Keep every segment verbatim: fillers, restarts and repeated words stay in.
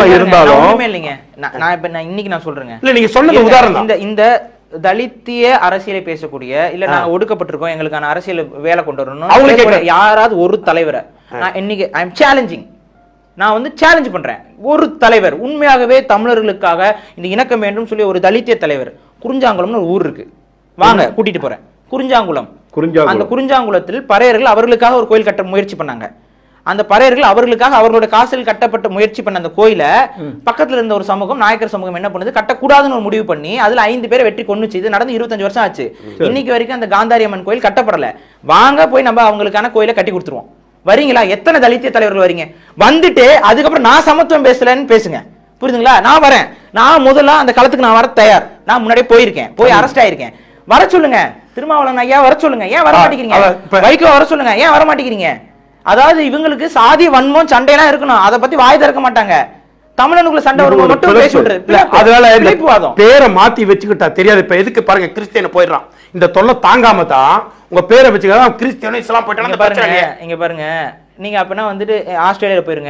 இருந்தாலும் ஒண்ணுமே இல்லைங்க. நான் இப்ப நான் இன்னைக்கு நான் சொல்றேங்க. இல்ல நீங்க சொன்னது உதாரணம். இந்த இந்த தலித்திய அரசியலை பேசக்கூடிய இல்ல நாங்க ஒடுக்கப்பட்டிருக்கோம் எங்களுக்கான அரசியல் வேலை கொண்டு வரணும் யாராவது ஒரு தலைவரை நான் இன்னைக்கு ஐ எம் சேலஞ்சிங், நான் வந்து சேலஞ்ச் பண்றேன். ஒரு தலைவர் உண்மையாகவே தமிழர்களுக்காக இந்த இணக்கம் வேண்டும் சொல்லி ஒரு தலித்திய தலைவர், குறிஞ்சாங்குளம்னு ஒரு ஊர் இருக்கு, வாங்க கூட்டிட்டு போறேன். குறிஞ்சாங்குளம், அந்த குறிஞ்சாங்குளத்தில் பறையர்கள் அவர்களுக்காக ஒரு கோயில் கட்ட முயற்சி பண்ணாங்க. அந்த பறையர்கள் அவர்களுக்காக அவர்களுடைய காசில் கட்டப்பட்ட முயற்சி பண்ண அந்த கோயில பக்கத்துல இருந்த ஒரு சமூகம், நாயக்கர் சமூகம் என்ன பண்ணுது, கட்டக்கூடாதுன்னு ஒரு முடிவு பண்ணி அதுல ஐந்து பேரை வெற்றி கொண்டு செய்து நடந்து இருபத்தஞ்சு வருஷம் ஆச்சு. இன்னைக்கு வரைக்கும் அந்த காந்தாரி அம்மன் கோயில் கட்டப்படல. வாங்க போய் நம்ம அவங்களுக்கான கோயிலை கட்டி கொடுத்துருவோம். வரீங்களா? எத்தனை தலித்திய தலைவர்கள் வரீங்க? வந்துட்டு அதுக்கப்புறம் நான் சமத்துவம் பேசலன்னு பேசுங்க, புரியுதுங்களா? நான் வரேன், நான் முதல்ல அந்த களத்துக்கு நான் வர தயார். நான் முன்னாடியே போயிருக்கேன், போய் அரெஸ்ட் ஆயிருக்கேன். வர சொல்லுங்க, திருமாவளவன் ஐயா வர சொல்லுங்க. ஏன் வர மாட்டேங்கிறீங்க? வைகோ வர சொல்லுங்க, ஏன் வர மாட்டேங்கிறீங்க? அதாவது இவங்களுக்கு சாதி வன்மம் சண்டையெல்லாம் இருக்கணும், அதை பத்தி வாய் திறக்க மாட்டாங்க. தமிழனுக்குள்ள சண்டை வரும்போது மட்டும் பேசி விடுறது. அதனால பேரை மாத்தி வச்சுக்கிட்டா தெரியாது. இப்ப எதுக்கு பாருங்க, கிறிஸ்டியன் போயிடுறான், இந்த தொல்லை தாங்காம தான் உங்க பேரை வச்சுக்கலாம். கிறிஸ்டியனும் இஸ்லாம் போயிட்டாங்க பாருங்க. இங்க பாருங்க, நீங்க அப்பனா வந்துட்டு ஆஸ்திரேலியா போயிருங்க.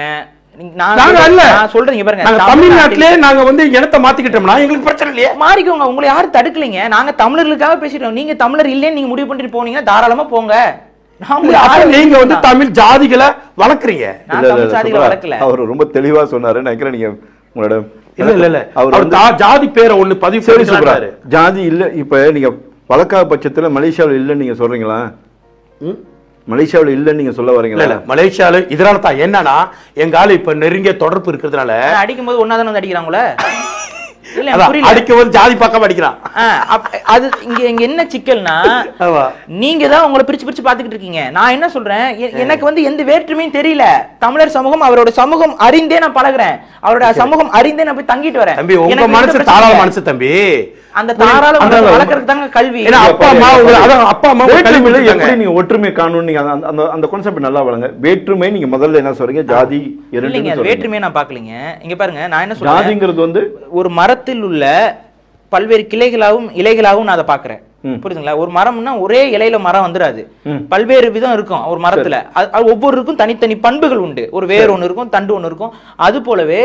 நான் சொல்றேன் பாருங்க, தமிழ்நாட்டிலே நாங்க வந்து இனத்தை மாத்திக்கிட்டோம்னா எங்களுக்கு பிரச்சனை இல்லையே, மாறிக்கோங்க. உங்களை யாரும் தடுக்கலீங்க. நாங்க தமிழர்களுக்காக பேசிட்டோம். நீங்க தமிழர் இல்லைன்னு நீங்க முடிவு பண்ணிட்டு போனீங்கன்னா தாராளமா போங்க. நீங்க வந்து தமிழ் ஜாதிகளை வளர்க்குறீங்க. அவர் ரொம்ப தெளிவா சொன்னாரு நினைக்கிறேன். நீங்க உங்களோட இல்ல இல்ல இல்ல அவர் ஜாதி பேரை ஒண்ணு பதிவு செய்து சொல்றாரு. ஜாதி இல்ல, இப்ப நீங்க வழக்காத பட்சத்துல மலேசியாவில் இல்லைன்னு நீங்க சொல்றீங்களா? மலேசியாவில் இல்லைன்னு நீங்க சொல்ல வரீங்களா? இல்ல மலேசியால இதனால தான் என்னன்னா எங்க ஆளு இப்ப நெருங்கிய தொடர்பு இருக்கிறதுனால அடிக்கும் போது ஒன்னாதானே வந்து அடிக்கிறாங்களே, அடிக்கும் போது ஜாதி பக்கம் அடிக்கிறான். அது இங்க இங்க என்ன சிக்கல்னா, நீங்க தான் உங்களை பிரிச்சு பிரிச்சு பாத்துக்கிட்டு இருக்கீங்க. நான் என்ன சொல்றேன், எனக்கு வந்து எந்த வேற்றுமையும் தெரியல. தமிழர் சமூகம் அவரோட சமூகம் அறிந்தே நான் பழகுறேன், அவரோட சமூகம் அறிந்தே நான் போய் தங்கிட்டு வரேன். தம்பி உங்க மனசு தாராள மனசு தம்பி, அந்த தாராள வளர்க்கறதுக்கு தாங்க கல்வி. அப்பா அம்மா அப்பா அம்மா எப்படி நீங்க ஒற்றுமை காணணும், நீங்க அந்த அந்த கான்செப்ட் நல்லா வளங்க. வேற்றுமை நீங்க முதல்ல என்ன சொல்றீங்க, ஜாதி இல்லைங்க, வேற்றுமையை நான் பாக்கலீங்க. இங்க பாருங்க, நான் என்ன சொல்றேன், ஜாதிங்கிறது வந்து ஒரு மரத்தில் உள்ள பல்வேறு கிளைகளாகவும் இலைகளாகவும் நான் அதை பாக்குறேன், புரியுதுங்களா? ஒரு மரம்னா ஒரே இலையில மரம் வந்துடாது, பல்வேறு விதம் இருக்கும் ஒரு மரத்துல. ஒவ்வொருக்கும் தனித்தனி பண்புகள் உண்டு. ஒரு வேர் ஒண்ணு இருக்கும், தண்டு ஒண்ணு இருக்கும். அது போலவே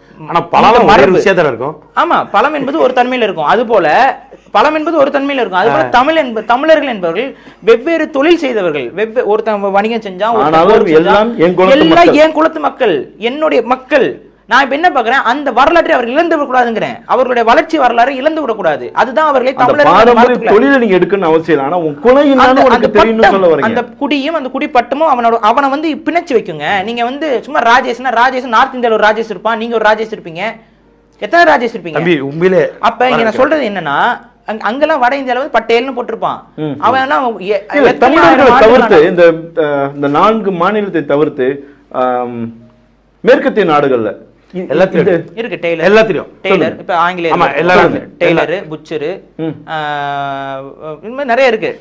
ஆமா, பழம் என்பது ஒரு தன்மையில இருக்கும். அது போல பழம் என்பது ஒரு தன்மையில இருக்கும். அது போல தமிழ் என்பது தமிழர்கள் என்பவர்கள் வெவ்வேறு தொழில் செய்தவர்கள், வெவ்வேறு ஒருத்தன் வணிகம் செஞ்சா எல்லாம் என் குலத்து மக்கள், என்னுடைய மக்கள். நான் இப்ப என்ன பாக்குறேன், அந்த வரலாற்றை அவர்கள் இழந்து விடக்கூடாதுங்கிறேன். அவர்களுடைய வளர்ச்சி வரலாறு இழந்து விடக்கூடாது. அதுதான் அவர்களை தமிழர்கள் தொழிலை நீங்க எடுக்கணும் அவசியம். ஆனா உன் குலை அந்த குடியும் அந்த குடி பட்டமும் அவனோட அவனை வந்து பிணைச்சு வைக்குங்க. நீங்க வந்து சும்மா ராஜேஷ்னா ராஜேஷ், நார்த் இந்தியால ஒரு ராஜேஷ் இருப்பான், நீங்க ஒரு ராஜேஷ் இருப்பீங்க. எத்தனை ராஜேஷ் இருப்பீங்க? அப்ப இங்க நான் சொல்றது என்னன்னா, அங்கெல்லாம் வட இந்தியால வந்து பட்டேல்னு போட்டிருப்பான். அவன் தவிர்த்து இந்த நான்கு மாநிலத்தை தவிர்த்து மேற்கத்திய நாடுகள்ல இருக்கு டெய்லர், எல்லாத்திலும் டெய்லர். இப்ப ஆங்கிலேயர் டெய்லர், புச்சரு, நிறைய இருக்கு.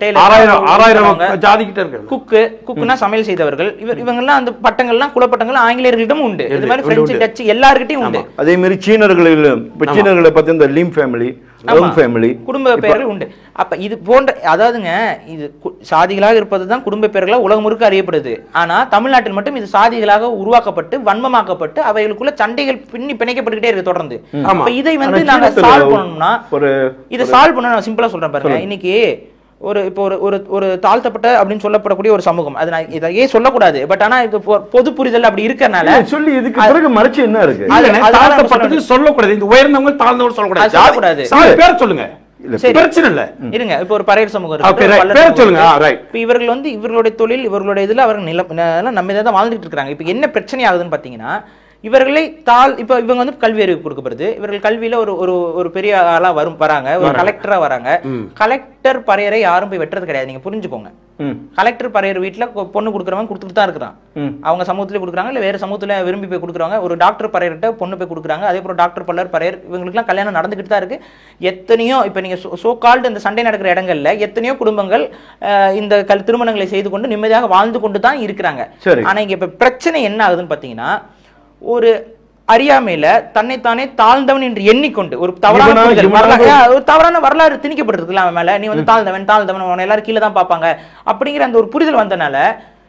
குக்கு, குக்குனா சமையல் செய்தவர்கள். இவங்க எல்லாம் அந்த பட்டங்கள்லாம் குலப்பட்டங்கள் ஆங்கிலேயர்களிடம் உண்டு. இது மாதிரி பிரெஞ்சு, டச்சு எல்லார்கிட்டயும் உண்டு. அதே மாதிரி சீனர்களிலும் சீனர்களை பத்தி இந்த லீம் ஃபேமிலி, குடும்ப பெயர்கள் உண்டு. அப்ப இது போன்ற, அதாவதுங்க, இது சாதிகளாக இருப்பதுதான் குடும்ப பெயர்களாக உலகம் முழுக்க அறியப்படுது. ஆனா தமிழ்நாட்டில் மட்டும் இது சாதிகளாக உருவாக்கப்பட்டு வன்மமாக்கப்பட்டு அவைகளுக்குள்ள சண்டைகள் பின்னி பிணைக்கப்பட்டுக்கிட்டே இருக்கு தொடர்ந்து. இதை வந்து நாங்க சால்வ் பண்ணணும்னா, இதை சால்வ் பண்ண நான் சிம்பிளா சொல்றேன் பாருங்க. இன்னைக்கு ஒரு இப்போ ஒரு ஒரு தாழ்த்தப்பட்ட அப்படின்னு சொல்லப்படக்கூடிய ஒரு சமூகம், அது நான் இதையே சொல்லக்கூடாது, பட் ஆனா இது பொது புரிதல் அப்படி இருக்கறனால சொல்லி இதுக்கு பிறகு மறைச்சு என்ன இருக்கு, தாழ்த்தப்பட்டது சொல்லக்கூடாது, இந்த உயர்ந்தவங்க தாழ்ந்தவங்க சொல்லக்கூடாது, சொல்லக்கூடாது. பேர் சொல்லுங்க, பிரச்சனை இல்ல. இருங்க, இப்ப ஒரு பறையர் சமூகம் இருக்கு, இப்ப இவர்கள் வந்து இவர்களுடைய தொழில் இவர்களுடைய இதுல அவர்கள் நிலம் நம்ம இதை தான் வாழ்ந்துட்டு இருக்காங்க. இப்ப என்ன பிரச்சனை ஆகுதுன்னு பாத்தீங்கன்னா, இவர்களை தாள் இப்ப இவங்க வந்து கல்வி அறிவு கொடுக்கப்படுது. இவர்கள் கல்வியில ஒரு ஒரு ஒரு பெரிய ஆளா வரும் வராங்க, ஒரு கலெக்டரா வராங்க. கலெக்டர் பறையரை யாரும் போய் வெட்டுறது கிடையாது, நீங்க புரிஞ்சுக்கோங்க. கலெக்டர் பறையர் வீட்டுல பொண்ணு கொடுக்குறவங்க கொடுத்துட்டு தான் இருக்கிறான். அவங்க சமூகத்திலே கொடுக்குறாங்க, இல்ல வேற சமூகத்துல விரும்பி போய் கொடுக்குறாங்க. ஒரு டாக்டர் பறையர்கிட்ட பொண்ணு போய் கொடுக்குறாங்க. அதே போல டாக்டர் பல்லர் பறையர் இவங்களுக்கு எல்லாம் கல்யாணம் நடந்துகிட்டு தான் இருக்கு. எத்தனையோ இப்ப நீங்க சோ கால்டு இந்த சண்டை நடக்கிற இடங்கள்ல எத்தனையோ குடும்பங்கள் இந்த கல் திருமணங்களை செய்து கொண்டு நிம்மதியாக வாழ்ந்து கொண்டு தான் இருக்கிறாங்க. ஆனா இங்க இப்ப பிரச்சனை என்ன ஆகுதுன்னு பாத்தீங்கன்னா, ஒரு அறியாமையில தன்னைத்தானே தாழ்ந்தவன் என்று எண்ணிக்கொண்டு ஒரு தவறான ஒரு தவறான வரலாறு திணிக்கப்பட்டிருக்குல்ல அவன் மேல, நீ வந்து தாழ்ந்தவன் தாழ்ந்தவன், அவனை எல்லாரும் கீழே தான் பார்ப்பாங்க அப்படிங்கிற அந்த ஒரு புரிதல் வந்தனால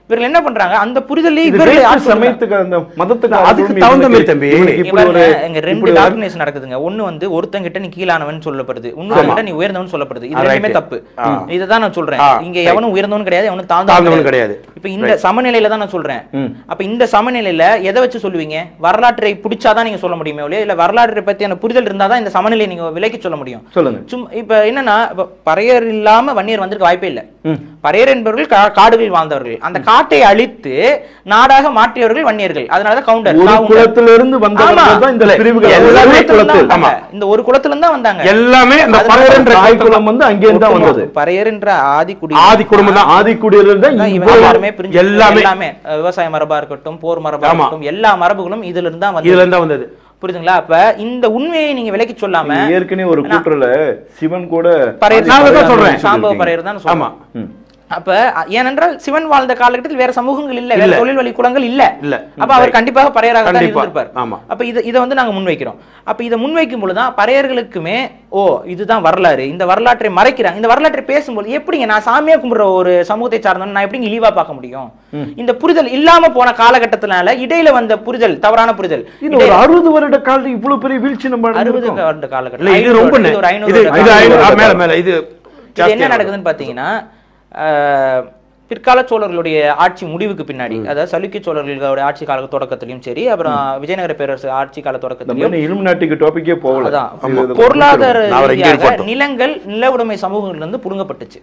இவர்கள் என்ன பண்றாங்க அந்த புரிதலே சமயத்துக்கு அந்த மதத்துக்கு அதுக்கு தகுந்த மாதிரி தம்பி இங்க ரெண்டு டாமினேஷன் நடக்குதுங்க. ஒண்ணு வந்து ஒருத்தங்கிட்ட நீ கீழானவன் சொல்லப்படுது, இன்னொருத்தங்கிட்ட நீ உயர்ந்தவன் சொல்லப்படுது. இது ரெண்டுமே தப்பு. இதுதான் நான் சொல்றேன். இங்க எவனும் உயர்ந்தவன் கிடையாது, எவனும் தாழ்ந்தவன் கிடையாது. இப்ப இந்த சமநிலையில தான் நான் சொல்றேன். அப்ப இந்த சமநிலையில எதை வச்சு சொல்லுவீங்க? வரலாற்றை பிடிச்சாதான் நீங்க சொல்ல முடியுமே ஒழிய இல்ல வரலாற்றை பத்தியான புரிதல் இருந்தாதான் இந்த சமநிலையை நீங்க விலைக்கு சொல்ல முடியும். சொல்லுங்க. சும்மா இப்ப என்னன்னா பறையர் இல்லாம வன்னியர் வந்திருக்க வாய்ப்பே இல்ல. பறையர் என்பவர்கள் காடுகளில் வாழ்ந்தவர்கள், அந்த காட்டை அழித்து நாடாக மாற்றியவர்கள் வன்னியர்கள். அதனாலதான் கவுண்டர் குலத்திலிருந்து வந்தவர்கள் தான் இந்த பிரிவுகள் எல்லாமே குலத்தில். ஆமா, இந்த ஒரு குலத்துல இருந்து தான் வந்தாங்க எல்லாமே. அந்த பறையர் என்ற குலம் வந்து அங்கே இருந்து தான் வந்தது. பறையர் என்ற ஆதி குடி ஆதி குடும்பம் தான் ஆதி குடியில தான் இவங்க எல்லாரும் பிரிஞ்சு எல்லாமே எல்லாமே விவசாய மரபா இருக்கட்டும், போர் மரபா இருக்கட்டும், எல்லா மரபுகளும் இதுல இருந்து தான் வந்தது. இதுல இருந்து தான் வந்தது. புரியுதுங்களா? அப்ப இந்த உண்மையை நீங்க விலைக்கு சொல்லாம ஏற்கனவே ஒரு கூற்றுல சிவன் கூட பறையர் நான் சொல்றேன், சாம்பவ பறையர் தான் சொல்றேன். ஆமா. அப்ப ஏனென்றால் சிவன் வாழ்ந்த காலகட்டத்தில் வேற சமூகங்கள் இல்ல, வேற தொழில் வழி குலங்கள் இல்ல. அப்ப அவர் கண்டிப்பாக பறையராக தான் இருந்திருப்பார். அப்ப இத இதை வந்து நாங்க முன்வைக்கிறோம். அப்ப இதை முன்வைக்கும் பொழுதுதான் பறையர்களுக்குமே ஓ இதுதான் வரலாறு, இந்த வரலாற்றை மறைக்கிறாங்க. இந்த வரலாற்றை பேசும்போது எப்படிங்க நான் சாமியா கும்பிடுற ஒரு சமூகத்தை சார்ந்தவன் நான் எப்படி இழிவா பார்க்க முடியும்? இந்த புரிதல் இல்லாம போன காலகட்டத்தினால இடையில வந்த புரிதல், தவறான புரிதல். ஒரு அறுபது வருட காலம் இவ்வளவு பெரிய வீழ்ச்சி நம்ம அறுபது வருட காலகட்டம் இது என்ன நடக்குதுன்னு பாத்தீங்கன்னா பிற்கால சோழர்களுடைய ஆட்சி முடிவுக்கு பின்னாடி, அதாவது சலுக்கிய சோழர்களுடைய ஆட்சி கால தொடக்கத்திலையும் சரி, அப்புறம் விஜயநகர பேரரசு ஆட்சி கால தொடக்கத்திலையும் பொருளாதார நிலங்கள் நில உடைமை சமூகங்கள் இருந்து புடுங்கப்பட்டுச்சு.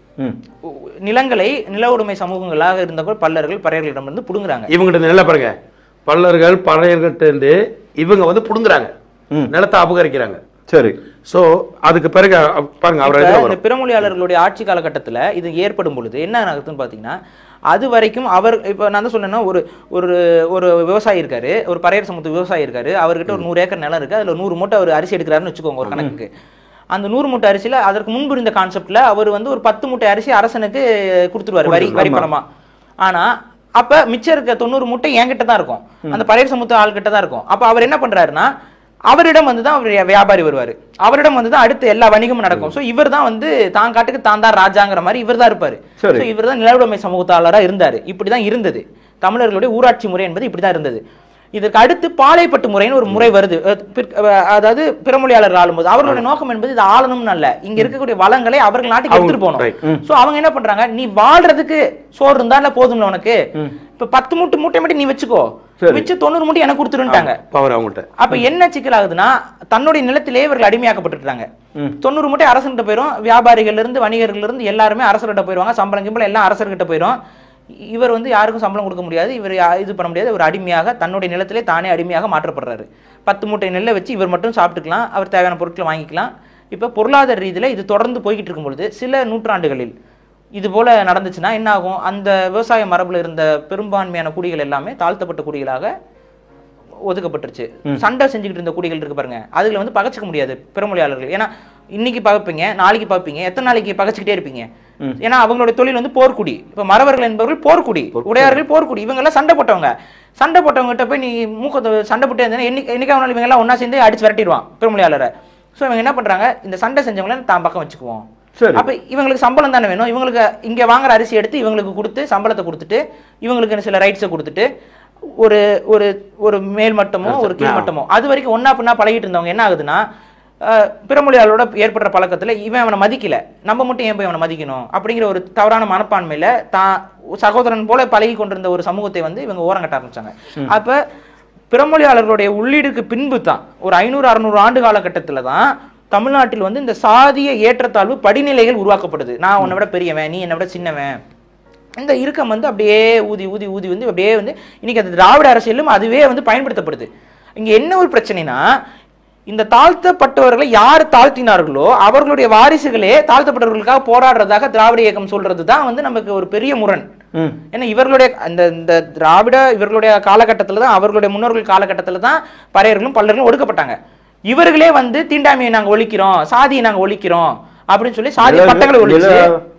நிலங்களை நில உடைமை சமூகங்களாக இருந்தவர்கள் பல்லர்கள் பறையர்களிடமிருந்து புடுங்குறாங்க. இவங்கிட்ட நில பாருங்க, பல்லர்கள் பறையர்கிட்ட இருந்து இவங்க வந்து புடுங்குறாங்க, நிலத்தை அபகரிக்கிறாங்க. சரி. சோ அதுக்கு பிறகு பாருங்க அவர் பிறமொழியாளர்களுடைய ஆட்சி காலகட்டத்தில் இது ஏற்படும் பொழுது என்ன ஆகுதுன்னு பார்த்தீங்கன்னா, அது வரைக்கும் அவர் இப்போ நான் தான் சொன்னேன்னா ஒரு ஒரு ஒரு விவசாயி இருக்காரு, ஒரு பறையர் சமூக விவசாயி இருக்காரு, அவர்கிட்ட ஒரு நூறு ஏக்கர் நிலம் இருக்கு, அதில் நூறு மூட்டை அவர் அரிசி எடுக்கிறாருன்னு வச்சுக்கோங்க ஒரு கணக்குக்கு. அந்த நூறு மூட்டை அரிசியில் அதற்கு முன்பு இருந்த கான்செப்ட்ல அவர் வந்து ஒரு பத்து மூட்டை அரிசி அரசனுக்கு கொடுத்துருவாரு வரி வரி பணமா. ஆனா அப்ப மிச்சம் இருக்க தொண்ணூறு மூட்டை என்கிட்ட தான் இருக்கும், அந்த பறையர் சமூக ஆள்கிட்ட தான் இருக்கும். அப்ப அவர் என்ன பண்றாருன்னா அவரிடம் வந்து தான் அவர் வியாபாரி வருவாரு, அவரிடம் வந்து தான் அடுத்து எல்லா வணிகமும் நடக்கும். சோ இவர் தான் வந்து தான் காட்டுக்கு தான் தான் ராஜாங்கிற மாதிரி இவர் தான் இருப்பாரு. இவர் தான் நிலவுடைமை சமூகத்தாளரா இருந்தாரு. இப்படிதான் இருந்தது தமிழர்களுடைய ஊராட்சி முறை என்பது இப்படிதான் இருந்தது. இதற்கு அடுத்து பாளையப்பட்டு முறைன்னு ஒரு முறை வருது. அதாவது பிறமொழியாளர்கள் ஆளும்போது அவர்களுடைய நோக்கம் என்பது இது ஆளணும்னு அல்ல, இங்க இருக்கக்கூடிய வளங்களை அவர்கள் நாட்டுக்கு எடுத்துட்டு போகணும். சோ அவங்க என்ன பண்றாங்க, நீ வாழ்றதுக்கு சோறு இருந்தா இல்ல போதும்ல உனக்கு, இப்ப பத்து மூட்டை மூட்டை மட்டும் நீ வச்சுக்கோ, மிச்சம் தொண்ணூறு மூட்டை எனக்கு கொடுத்துருட்டாங்க. அப்ப என்ன சிக்கல் ஆகுதுன்னா தன்னுடைய நிலத்திலே இவர்கள் அடிமையாக்கப்பட்டுட்டாங்க. தொண்ணூறு மூட்டை அரசன்கிட்ட போயிடும், வியாபாரிகள் இருந்து வணிகர்கள் இருந்து எல்லாருமே அரசர்கிட்ட போயிருவாங்க, சம்பளம் கிம்பளம் எல்லாம் அரசர்கிட்ட போயிடும். இவர் வந்து யாருக்கும் சம்பளம் கொடுக்க முடியாது, இவர் இது பண்ண முடியாது, ஒரு அடிமையாக தன்னுடைய நிலத்திலே தானே அடிமையாக மாற்றப்படுறாரு. பத்து மூட்டை நெல்லை வச்சு இவர் மட்டும் சாப்பிட்டுக்கலாம், அவர் தேவையான பொருட்களை வாங்கிக்கலாம். இப்போ பொருளாதார ரீதியில் இது தொடர்ந்து போய்கிட்டு இருக்கும் பொழுது சில நூற்றாண்டுகளில் இது போல நடந்துச்சுன்னா என்ன ஆகும், அந்த விவசாய மரபுல இருந்த பெரும்பான்மையான குடிகள் எல்லாமே தாழ்த்தப்பட்ட குடிகளாக ஒதுக்கப்பட்டுருச்சு. சண்டை செஞ்சுக்கிட்டு இருந்த குடிகள் இருக்கு பாருங்க, அதுல வந்து பகச்சிக்க முடியாது பிறமொழியாளர்கள். ஏன்னா இன்னைக்கு பார்ப்பீங்க, நாளைக்கு பார்ப்பீங்க, எத்தனை நாளைக்கு பகச்சிக்கிட்டே இருப்பீங்க? ஏன்னா அவங்களுடைய தொழில் வந்து போர்க்குடி. இப்ப மறவர்கள் என்பவர்கள் போர்க்குடி, உடையார்கள் போர்க்குடி, இவங்க எல்லாம் சண்டை போட்டவங்க. சண்டை போட்டவங்ககிட்ட போய் நீ மூக்க சண்டை போட்டு இருந்தேன்னா என்னைக்கு அவனால இவங்க எல்லாம் ஒன்னா சேர்ந்து அடிச்சு விரட்டிடுவான் பிறமொழியாளரை. ஸோ இவங்க என்ன பண்றாங்க, இந்த சண்டை செஞ்சவங்கள தான் பக்கம் வச்சுக்குவோம். அப்ப இவங்களுக்கு சம்பளம் தானே வேணும், இவங்களுக்கு இங்க வாங்குற அரிசி எடுத்து இவங்களுக்கு கொடுத்து சம்பளத்தை கொடுத்துட்டு இவங்களுக்கு சில ரைட்ஸை கொடுத்துட்டு ஒரு ஒரு ஒரு மேல்மட்டமோ ஒரு கீழ்மட்டமோ அது வரைக்கும் ஒன்னா பின்னா பழகிட்டு இருந்தவங்க என்ன ஆகுதுன்னா பிறமொழியாளரோட ஏற்படுற பழக்கத்துல இவன் அவனை மதிக்கல, நம்ம மட்டும் ஏன் போய் அவனை மதிக்கணும் அப்படிங்கிற ஒரு தவறான மனப்பான்மையில தான் சகோதரன் போல பழகி கொண்டிருந்த ஒரு சமூகத்தை வந்து இவங்க ஓரங்கட்ட ஆரம்பிச்சாங்க. அப்ப பிறமொழியாளர்களுடைய உள்ளீடுக்கு பின்பு தான் ஒரு ஐநூறு அறுநூறு ஆண்டு காலகட்டத்துல தான் தமிழ்நாட்டில் வந்து இந்த சாதிய ஏற்றத்தாழ்வு படிநிலைகள் உருவாக்கப்படுது. நான் உன்னை விட பெரியவன், நீ என்னை விட சின்னவன், இந்த இறுக்கம் வந்து அப்படியே ஊதி ஊதி ஊதி வந்து அப்படியே வந்து இன்னைக்கு அந்த திராவிட அரசியலும் அதுவே வந்து பயன்படுத்தப்படுது. இங்க என்ன ஒரு பிரச்சனைனா, இந்த தாழ்த்தப்பட்டவர்களை யார் தாழ்த்தினார்களோ அவர்களுடைய வாரிசுகளே தாழ்த்தப்பட்டவர்களுக்காக போராடுறதாக திராவிட இயக்கம் சொல்றதுதான் வந்து நமக்கு ஒரு பெரிய முரண். ஏன்னா இவர்களுடைய அந்த இந்த திராவிட இவர்களுடைய காலகட்டத்துல தான், அவர்களுடைய முன்னோர்கள் காலகட்டத்துல தான் பறையர்களும் பல்லர்களும் ஒடுக்கப்பட்டாங்க. இவர்களே வந்து தீண்டாமையை நாங்க ஒழிக்கிறோம், சாதியை நாங்க ஒழிக்கிறோம் அப்படின்னு சொல்லி சாதிய பட்டங்களை ஒழிச்சு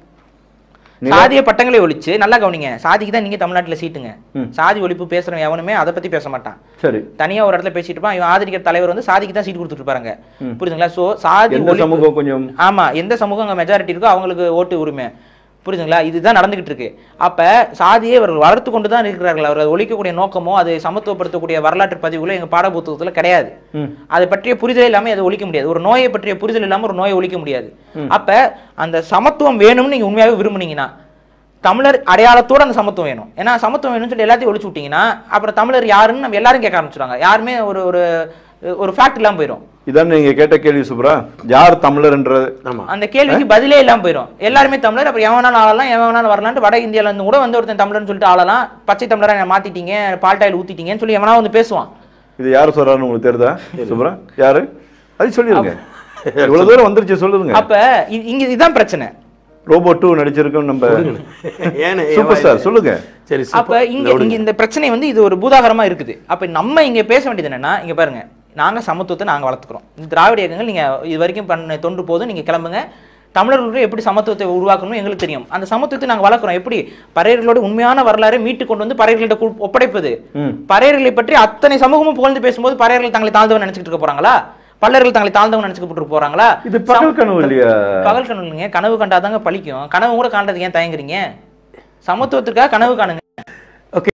சாதிய பட்டங்களை ஒழிச்சு நல்லா கவனிங்க, சாதிக்கு தான் நீங்க தமிழ்நாட்டுல சீட்டுங்க. சாதி ஒழிப்பு பேசுறவன் எவனுமே அதை பத்தி பேச மாட்டான். சரி, தனியா ஒரு இடத்துல பேசிட்டு இருப்பான். இவன் ஆதரிக்கிற தலைவர் வந்து சாதிக்கு தான் சீட்டு கொடுத்துட்டு இருப்பாங்க. புரியுதுங்களா? சோ சாதி சமூகம் கொஞ்சம் ஆமா எந்த சமூகம் அங்க மெஜாரிட்டி இருக்கோ அவங்களுக்கு ஓட்டு உரிமை. புரியுதுங்களா? இதுதான் நடந்துகிட்டு இருக்கு. அப்ப சாதியை அவர்கள் வளர்த்து கொண்டு தான் இருக்கிறார்கள். அவர் ஒழிக்கக்கூடிய நோக்கமோ அது சமத்துவப்படுத்தக்கூடிய வரலாற்று பதிவுகளோ எங்க பாட புத்தகத்துல கிடையாது. அதை பற்றிய புரிதல் இல்லாம அதை ஒழிக்க முடியாது. ஒரு நோயை பற்றிய புரிதல் இல்லாம ஒரு நோயை ஒழிக்க முடியாது. அப்ப அந்த சமத்துவம் வேணும்னு நீங்க உண்மையாவே விரும்புனீங்கன்னா தமிழர் அடையாளத்தோட அந்த சமத்துவம் வேணும். ஏன்னா சமத்துவம் வேணும்னு சொல்லி எல்லாத்தையும் ஒழிச்சு விட்டீங்கன்னா அப்புறம் தமிழர் யாருன்னு நம்ம எல்லாரும் கேட்க ஆரம்பிச்சிருவாங்க. யாருமே ஒரு ஒரு ஒரு ஃபேக்ட் இல்லாம போயிடும். இதான் நீங்க கேட்ட கேள்வி சுப்ரா, யார் தமிழர்ன்றது அந்த கேள்விக்கு பதிலே இல்லாம போயிடும். எல்லாருமே தமிழர், அப்புறம் எவனாலும் ஆளலாம் எவனாலும் வரலான்ட்டு வட இந்தியால இருந்து கூட வந்து ஒருத்தன் தமிழர்னு சொல்லிட்டு ஆளலாம். பச்சை தமிழரா மாத்திட்டீங்க, பால்டாயில் ஊத்திட்டீங்கன்னு சொல்லி எவனா வந்து பேசுவான். இது யாரு சொல்றாருன்னு உங்களுக்கு தெரியுதா சுப்ரா? யாரு அது சொல்லிருங்க. இவ்வளவு தூரம் வந்துருச்சு சொல்லுங்க. அப்ப இங்க இதுதான் பிரச்சனை. ரோபோ டூ நடிச்சிருக்கோம் நம்ம சூப்பர் ஸ்டார். சொல்லுங்க. சரி, அப்ப இங்க இங்க இந்த பிரச்சனை வந்து இது ஒரு பூதாகரமா இருக்குது. அப்ப நம்ம இங்க பேச வேண்டியது என்னன்னா, இங்க பாருங்க, நாங்க சமத்துவத்தை நாங்க வளர்த்துக்கிறோம். இந்த திராவிட இயக்கங்கள் நீங்க இது வரைக்கும் பண்ண தொன்று போது நீங்க கிளம்புங்க. தமிழர்களுக்கு எப்படி சமத்துவத்தை உருவாக்கணும்னு எங்களுக்கு தெரியும். அந்த சமத்துவத்தை நாங்க வளர்க்கிறோம். எப்படி பறையர்களோட உண்மையான வரலாறை மீட்டு கொண்டு வந்து பறையர்களிட்ட ஒப்படைப்பது. பறையர்களை பற்றி அத்தனை சமூகமும் புகழ்ந்து பேசும்போது பறையர்கள் தங்களை தாழ்ந்தவன் நினைச்சிட்டு இருக்க போறாங்களா? பல்லர்கள் தங்களை தாழ்ந்தவன் நினைச்சுட்டு போறாங்களா? இது பகல் கனவு இல்லையா? பகல் கனவு இல்லைங்க. கனவு கண்டாதாங்க பழிக்கும். கனவு கூட காண்றது ஏன் தயங்குறீங்க? சமத்துவத்துக்காக கனவு காணுங்க.